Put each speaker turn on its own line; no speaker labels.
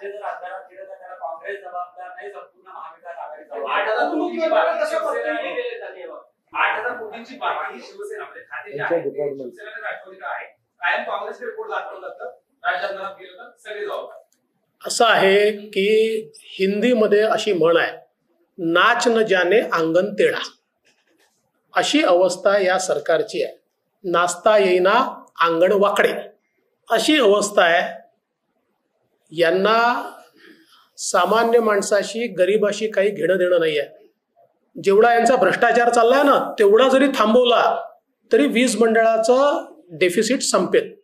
राज्य जर अंधारात गेलं तर त्याला काँग्रेस जबाबदार नाही, संपूर्ण महाविकास आघाडी जबाबदार.
8,000 कोटींची बाकी ही शिवसेना म्हणजे खाते जे आहे शिवसेना आणि राष्ट्रवादीला आहे, कायम काँग्रेसकडे रिपोर्ट दाखवलं जातं. राज्य अंधारात गेलं तर सगळे जबाबदार.
असं आहे की हिंदीमध्ये अशी म्हण आहे, नाच न जाने आंगन तेढा. अशी अवस्था या सरकारची आहे. नाचता येईना अंगण वाकडे अशी अवस्था आहे. यांना सामान्य माणसाशी गरीबाशी काही घेणं देणं नाही आहे. जेवढा यांचा भ्रष्टाचार चाललाय ना, तेवढा जरी थांबवला तरी वीज मंडळाचं डेफिसिट संपेल.